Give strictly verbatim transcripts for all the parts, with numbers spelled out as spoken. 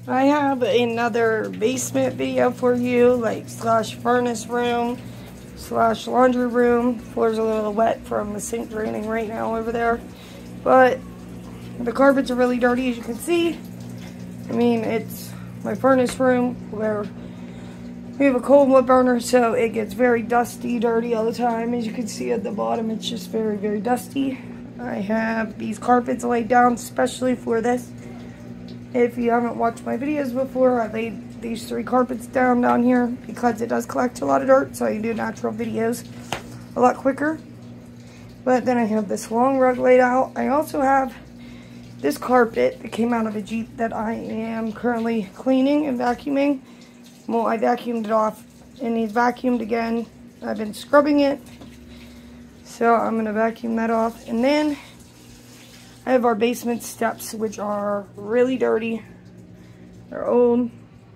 I have another basement video for you, like slash furnace room, slash laundry room. Floor's a little wet from the sink draining right now over there. But the carpets are really dirty, as you can see. I mean, it's my furnace room where we have a coal wood burner, so it gets very dusty, dirty all the time. As you can see at the bottom, it's just very, very dusty. I have these carpets laid down especially for this. If you haven't watched my videos before, I laid these three carpets down down here because it does collect a lot of dirt, so I can do natural videos a lot quicker. But then I have this long rug laid out. I also have this carpet that came out of a Jeep that I am currently cleaning and vacuuming. Well, I vacuumed it off. It needs vacuumed again. I've been scrubbing it. So I'm going to vacuum that off. And then I have our basement steps, which are really dirty. They're old.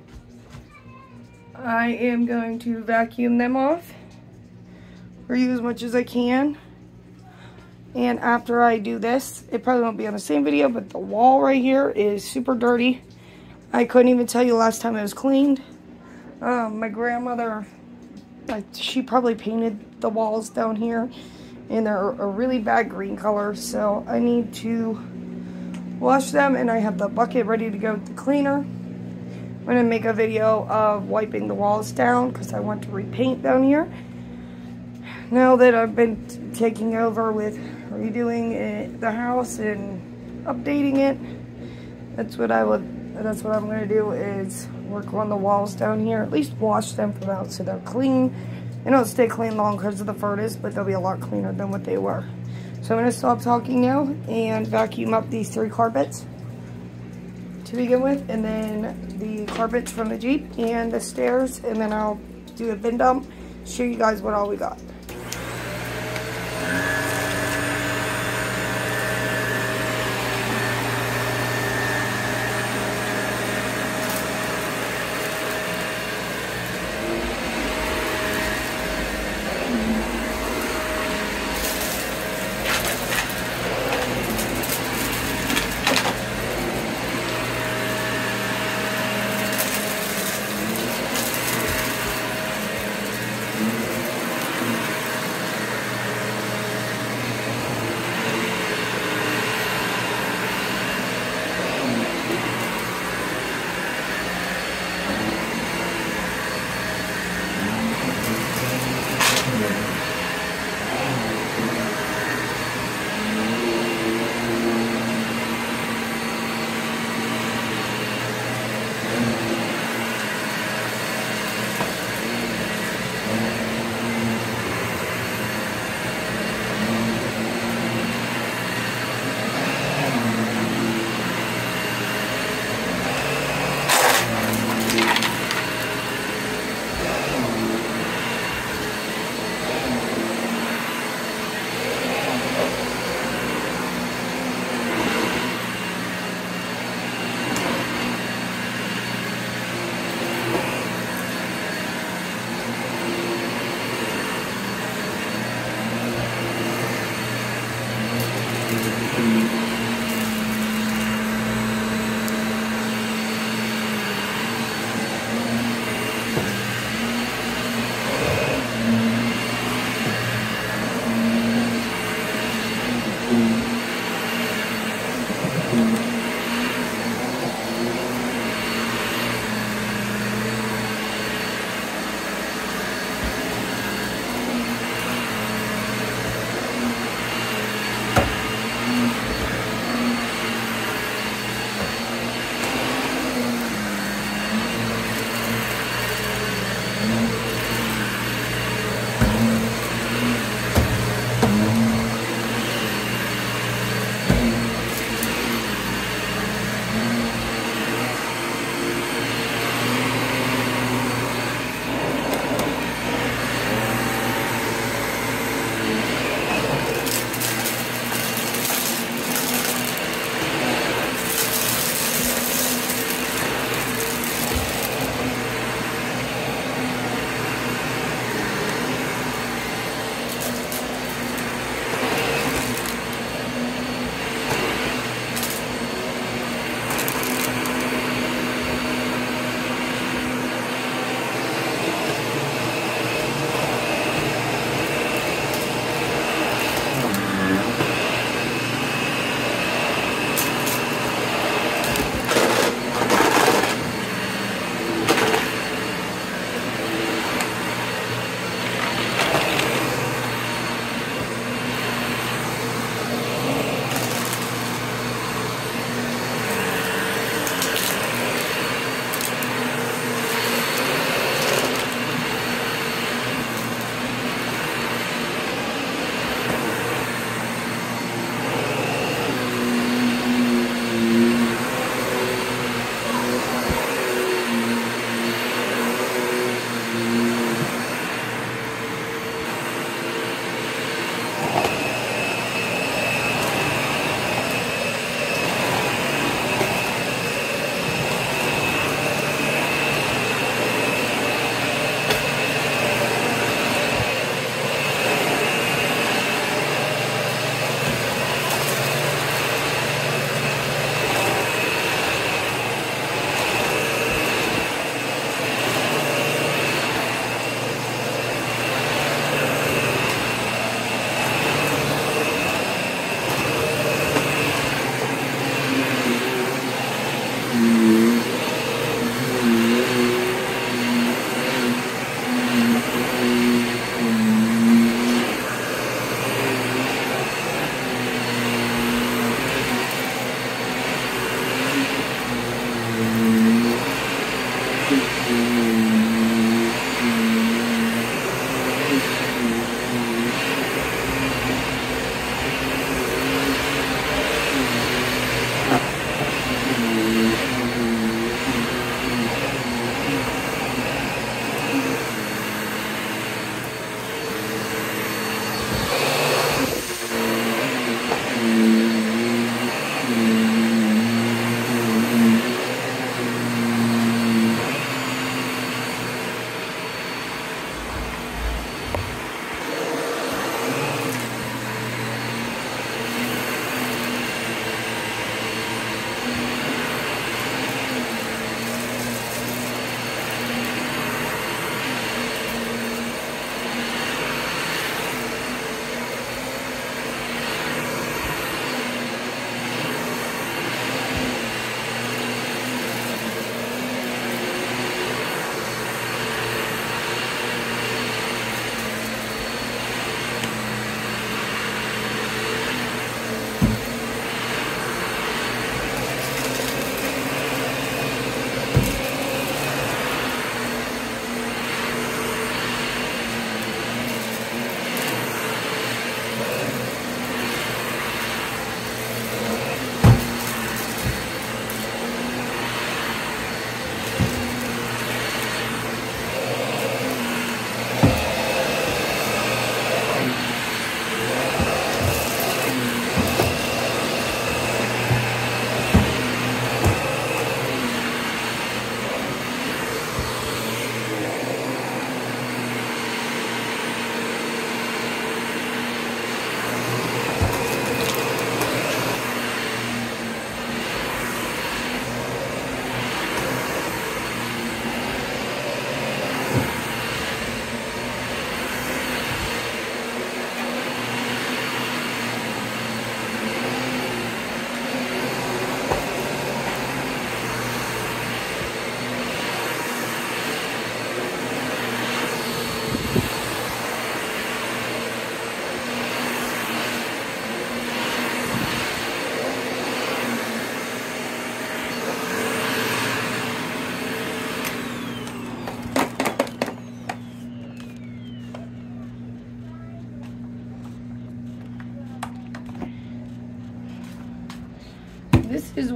I am going to vacuum them off for you as much as I can. And after I do this, it probably won't be on the same video, but the wall right here is super dirty. I couldn't even tell you the last time it was cleaned. Um, my grandmother, like, she probably painted the walls down here, and they're a really bad green color, so I need to wash them, and I have the bucket ready to go with the cleaner. I'm going to make a video of wiping the walls down because I want to repaint down here. Now that I've been taking over with redoing it, the house and updating it, that's what I would, that's what I'm going to do, is work on the walls down here, at least wash them from out so they're clean. They don't stay clean long because of the furnace, but they'll be a lot cleaner than what they were. So I'm going to stop talking now and vacuum up these three carpets to begin with, and then the carpets from the Jeep and the stairs, and then I'll do a bin dump, show you guys what all we got.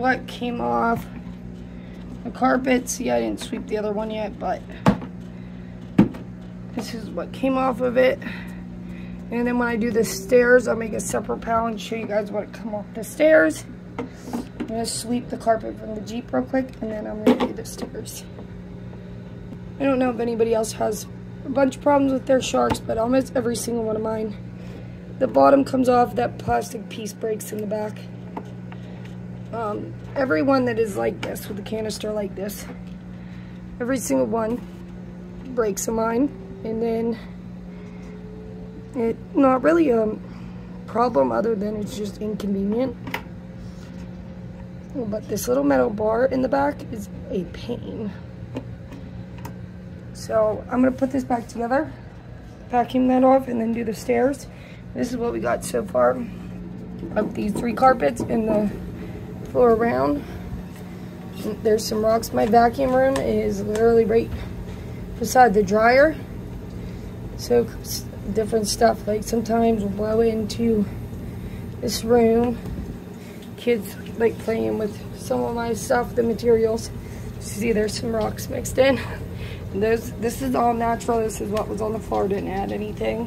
what came off the carpet. See, I didn't sweep the other one yet, but this is what came off of it. And then when I do the stairs, I'll make a separate pile and show you guys what come off the stairs. I'm gonna sweep the carpet from the Jeep real quick, and then I'm gonna do the stairs. I don't know if anybody else has a bunch of problems with their sharks, but almost every single one of mine, the bottom comes off, that plastic piece breaks in the back. Um, every one that is like this, with a canister like this, every single one breaks of mine. And then it not really a problem other than it's just inconvenient. But this little metal bar in the back is a pain. So I'm gonna put this back together, vacuum that off, and then do the stairs. This is what we got so far of these three carpets in the floor around. And there's some rocks. My vacuum room is literally right beside the dryer. So different stuff, like sometimes will blow into this room. Kids like playing with some of my stuff, the materials. See, there's some rocks mixed in. And those, this is all natural. This is what was on the floor. Didn't add anything.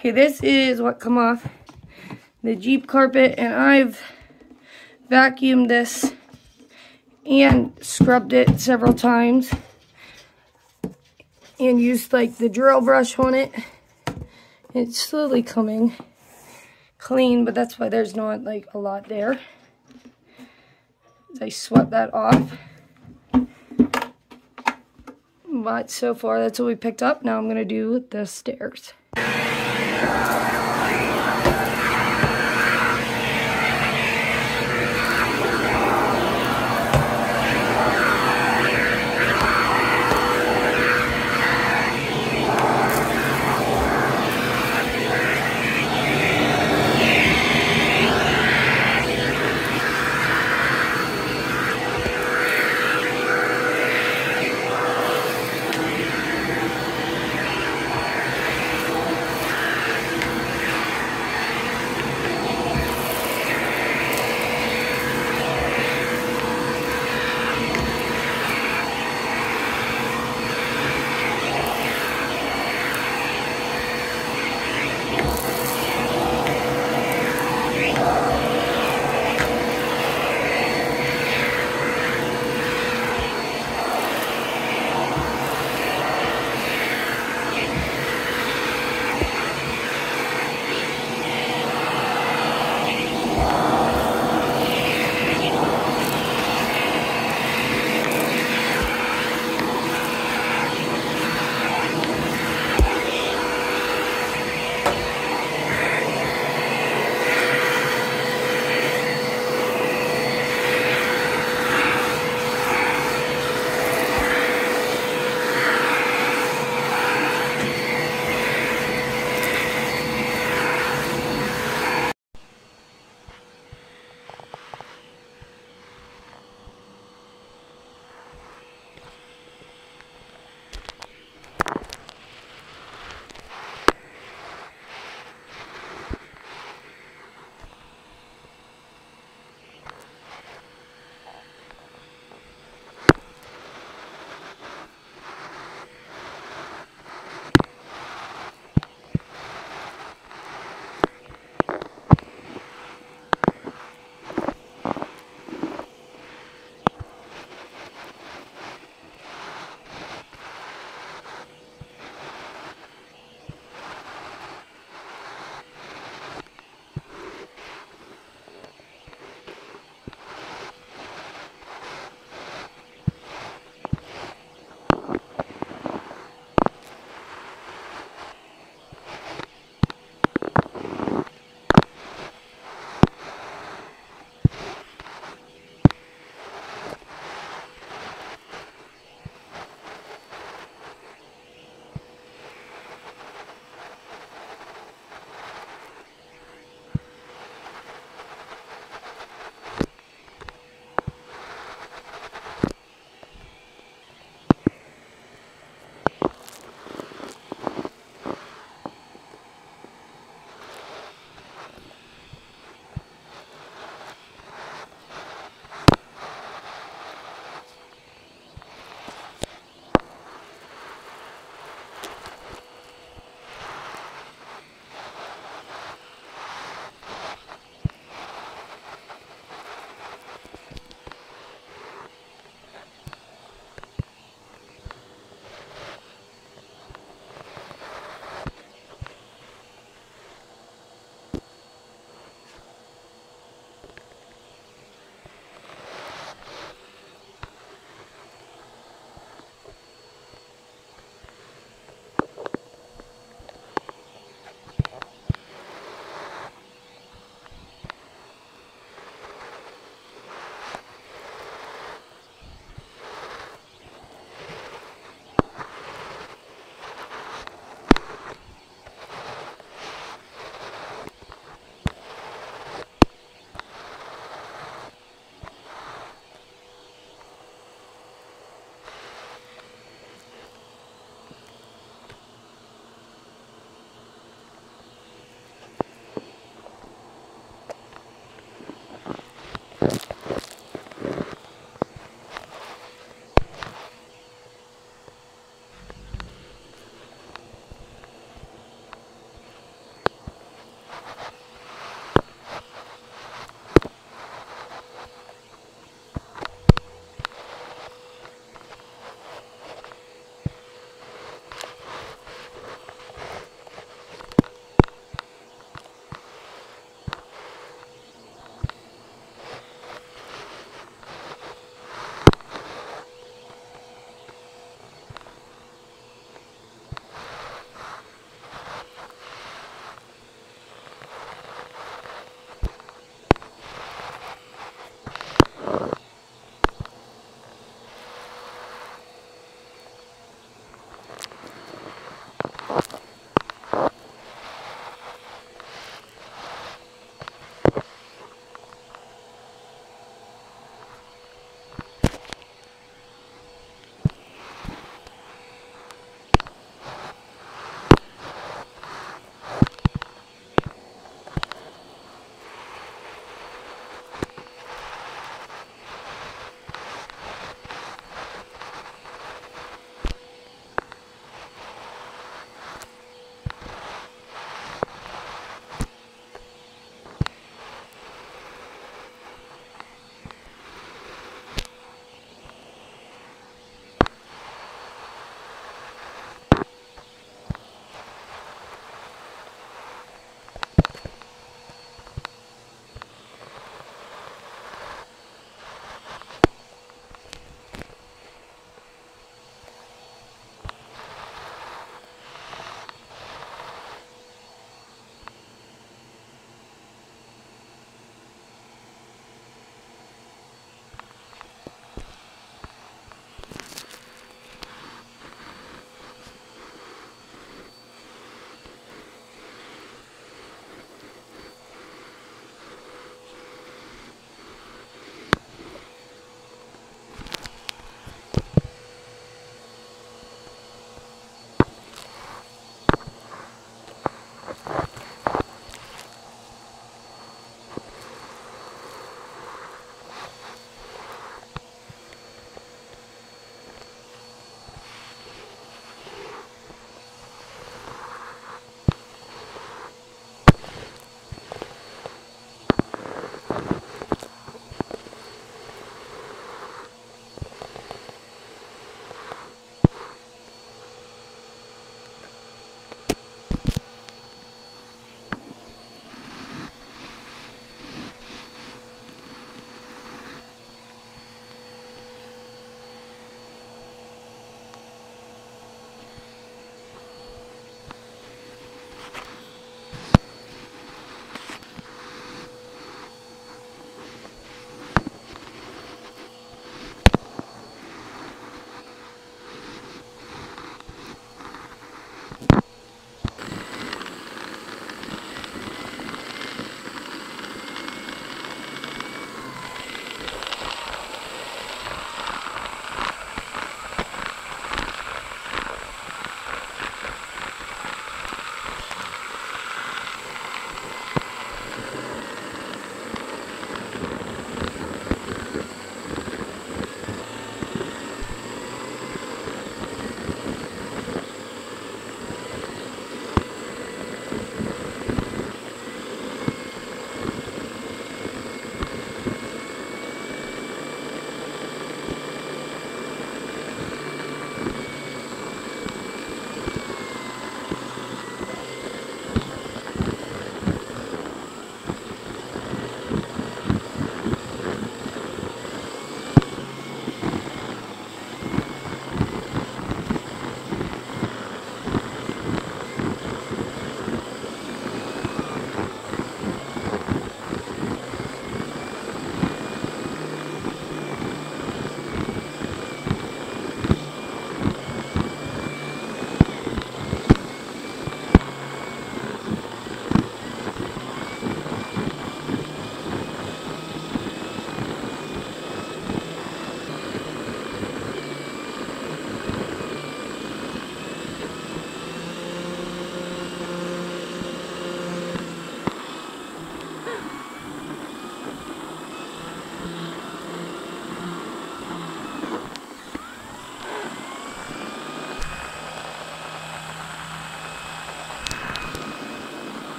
Okay, this is what come off the Jeep carpet, and I've vacuumed this and scrubbed it several times and used like the drill brush on it. It's slowly coming clean, but that's why there's not like a lot there. I swept that off. But so far that's what we picked up. Now I'm gonna do the stairs.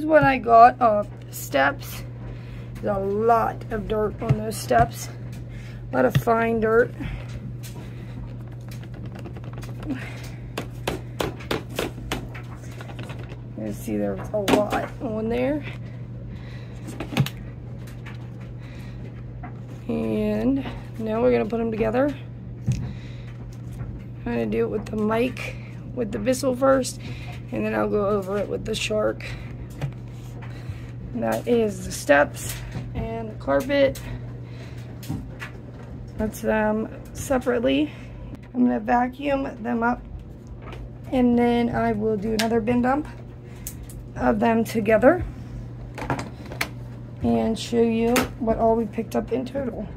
here's what I got off the steps. There's a lot of dirt on those steps. A lot of fine dirt. You see there's a lot on there. And now we're gonna put them together. I'm gonna do it with the mic, with the Bissell first, and then I'll go over it with the Shark. And that is the steps and the carpet. That's them separately. I'm gonna vacuum them up, and then I will do another bin dump of them together and show you what all we picked up in total.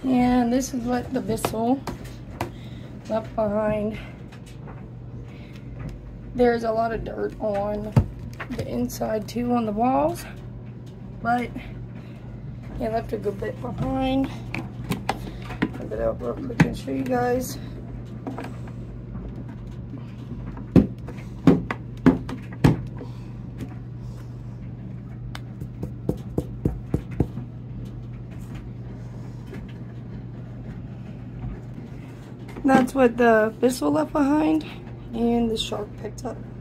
And this is what the Bissell left behind. There's a lot of dirt on the inside too, on the walls, but it left a good bit behind. Put it up real quick and show you guys. That's what the Bissell left behind, and the shark picked up.